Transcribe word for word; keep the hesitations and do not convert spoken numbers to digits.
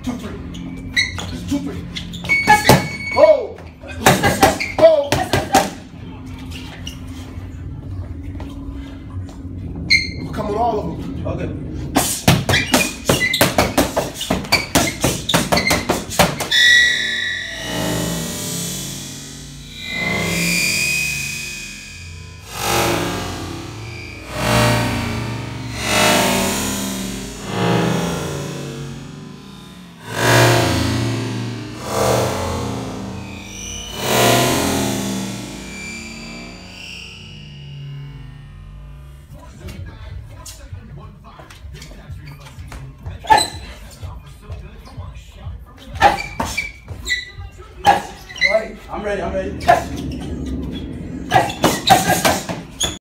Two, three. Just two, three. Oh! Oh! We'll come with all of them. Okay. I'm ready, I'm ready.